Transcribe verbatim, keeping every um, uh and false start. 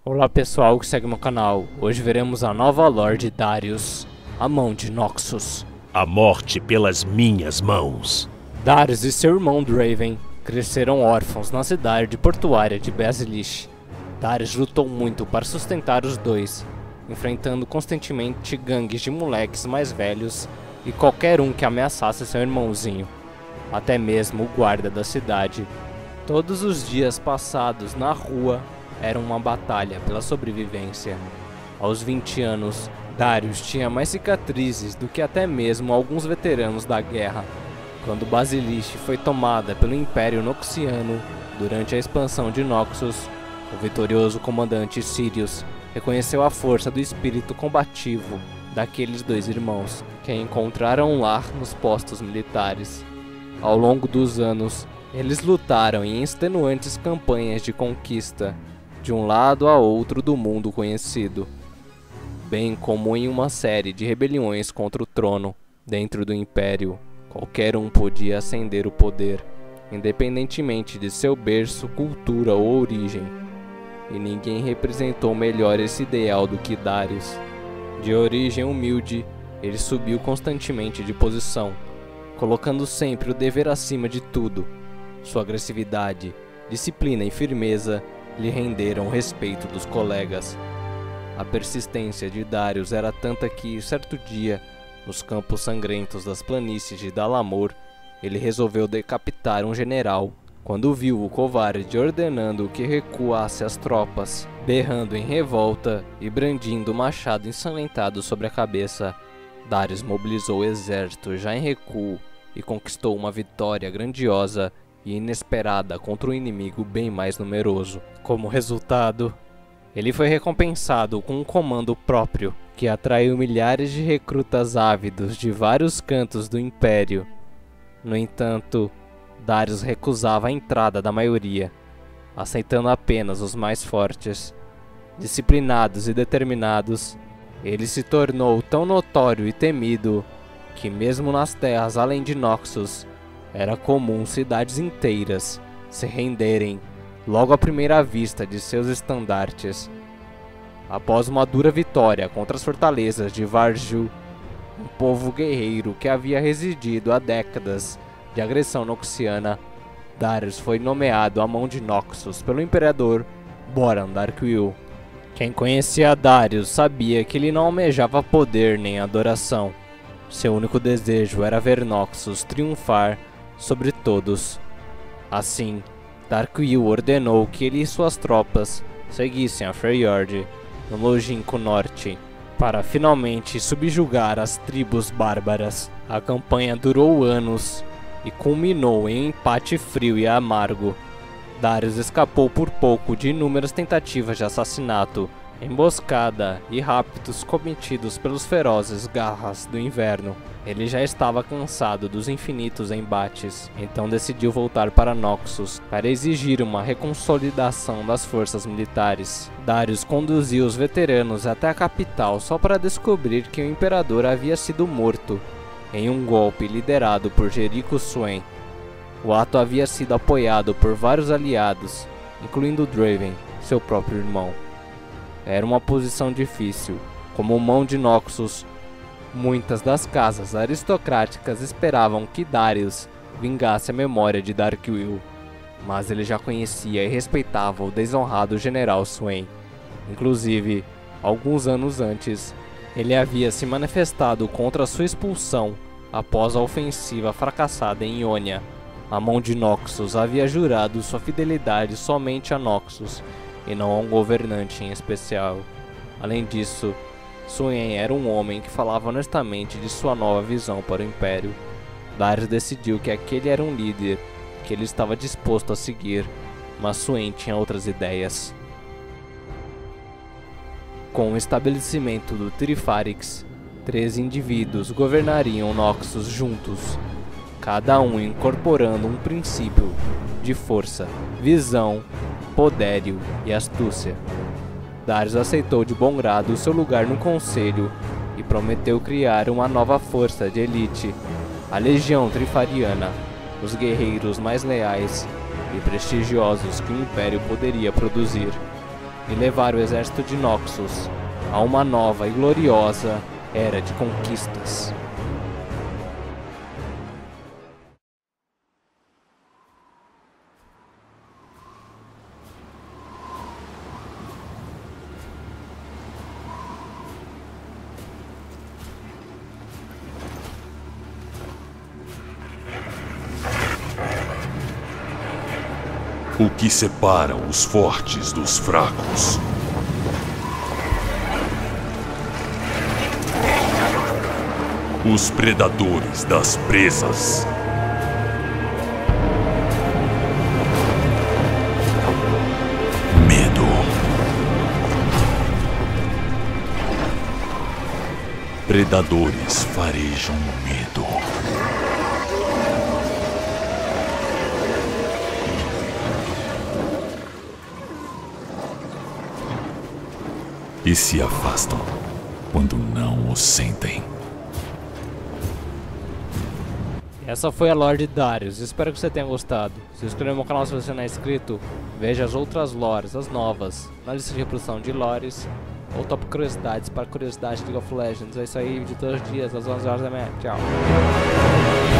Olá pessoal que segue meu canal, hoje veremos a nova lore de Darius, a Mão de Noxus. A morte pelas minhas mãos. Darius e seu irmão Draven cresceram órfãos na cidade portuária de Basilish. Darius lutou muito para sustentar os dois, enfrentando constantemente gangues de moleques mais velhos e qualquer um que ameaçasse seu irmãozinho, até mesmo o guarda da cidade. Todos os dias passados na rua era uma batalha pela sobrevivência. Aos vinte anos, Darius tinha mais cicatrizes do que até mesmo alguns veteranos da guerra. Quando Basilish foi tomada pelo Império Noxiano durante a expansão de Noxus, o vitorioso comandante Sirius reconheceu a força do espírito combativo daqueles dois irmãos, que encontraram um lar nos postos militares. Ao longo dos anos, eles lutaram em extenuantes campanhas de conquista, de um lado a outro do mundo conhecido, bem como em uma série de rebeliões contra o trono. Dentro do Império, qualquer um podia ascender o poder, independentemente de seu berço, cultura ou origem, e ninguém representou melhor esse ideal do que Darius. De origem humilde, ele subiu constantemente de posição, colocando sempre o dever acima de tudo. Sua agressividade, disciplina e firmeza lhe renderam o respeito dos colegas. A persistência de Darius era tanta que, certo dia, nos campos sangrentos das planícies de Dalamor, ele resolveu decapitar um general, quando viu o covarde ordenando que recuasse as tropas, berrando em revolta e brandindo o machado ensanguentado sobre a cabeça. Darius mobilizou o exército já em recuo e conquistou uma vitória grandiosa e inesperada contra um inimigo bem mais numeroso. Como resultado, ele foi recompensado com um comando próprio, que atraiu milhares de recrutas ávidos de vários cantos do Império. No entanto, Darius recusava a entrada da maioria, aceitando apenas os mais fortes. Disciplinados e determinados, ele se tornou tão notório e temido que mesmo nas terras além de Noxus, era comum cidades inteiras se renderem logo à primeira vista de seus estandartes. Após uma dura vitória contra as fortalezas de Varju, um povo guerreiro que havia residido há décadas de agressão noxiana, Darius foi nomeado a Mão de Noxus pelo Imperador Boran Darkwill. Quem conhecia Darius sabia que ele não almejava poder nem adoração. Seu único desejo era ver Noxus triunfar sobre todos. Assim, Darkwill ordenou que ele e suas tropas seguissem a Freyjord, no longínquo norte, para finalmente subjugar as tribos bárbaras. A campanha durou anos e culminou em um empate frio e amargo. Darius escapou por pouco de inúmeras tentativas de assassinato, emboscada e raptos cometidos pelos ferozes garras do inverno. Ele já estava cansado dos infinitos embates, então decidiu voltar para Noxus para exigir uma reconsolidação das forças militares. Darius conduziu os veteranos até a capital só para descobrir que o imperador havia sido morto em um golpe liderado por Jericho Swain. O ato havia sido apoiado por vários aliados, incluindo Draven, seu próprio irmão. Era uma posição difícil. Como Mão de Noxus, muitas das casas aristocráticas esperavam que Darius vingasse a memória de Darkwill, mas ele já conhecia e respeitava o desonrado general Swain. Inclusive, alguns anos antes, ele havia se manifestado contra sua expulsão após a ofensiva fracassada em Ionia. A Mão de Noxus havia jurado sua fidelidade somente a Noxus e não a um governante em especial. Além disso, Swain era um homem que falava honestamente de sua nova visão para o Império. Darius decidiu que aquele era um líder que ele estava disposto a seguir, mas Swain tinha outras ideias. Com o estabelecimento do Trifarix, três indivíduos governariam Noxus juntos, cada um incorporando um princípio de força, visão, podério e astúcia. Darius aceitou de bom grado seu lugar no conselho e prometeu criar uma nova força de elite, a Legião Trifariana, os guerreiros mais leais e prestigiosos que o Império poderia produzir. e levar o exército de Noxus a uma nova e gloriosa era de conquistas. O que separa os fortes dos fracos? Os predadores das presas. Medo. Predadores farejam medo. E se afastam quando não o sentem. Essa foi a lore de Darius, espero que você tenha gostado. Se inscrever no meu canal se você não é inscrito, veja as outras lores, as novas, na lista de reprodução de lores ou top curiosidades para curiosidade de League of Legends. É isso aí, de todos os dias, às onze horas da manhã. Tchau.